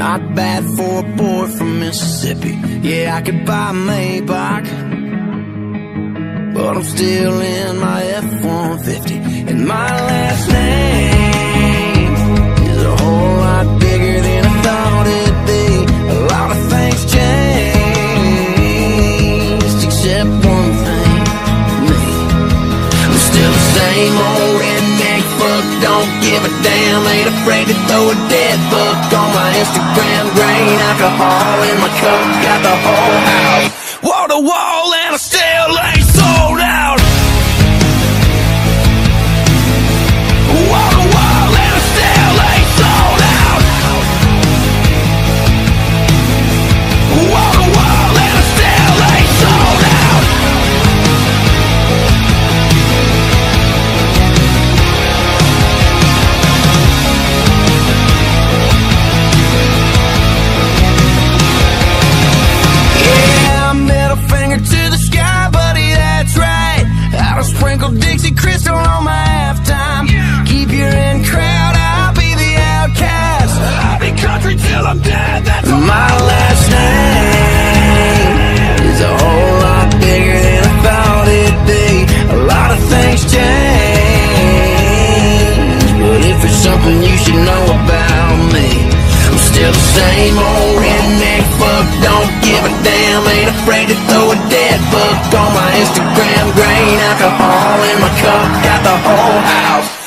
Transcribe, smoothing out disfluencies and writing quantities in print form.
Not bad for a boy from Mississippi. Yeah, I could buy a Maybach, but I'm still in my F-150. And my last name is a whole lot bigger than I thought it'd be. A lot of things changed, except one thing, me. I'm still the same old redneck fuck, don't give a damn. Ain't afraid to throw a dead buck on my Instagram. Grain alcohol in my cup, got the whole house wall to wall, and I still ain't sold out. Wall to wall, and I still ain't sold out. Wall to wall, and I still ain't sold out. Sprinkle Dixie Crystal on my halftime. Keep your in crowd, I'll be the outcast. I'll be country till I'm dead, that's my last name is a whole lot bigger than I thought it'd be. A lot of things change, but if it's something you should know about me, I'm still the same old redneck fuck, don't give a damn. Ain't afraid to throw a dead buck on my Instagram. Grain alcohol in my cup, got the whole house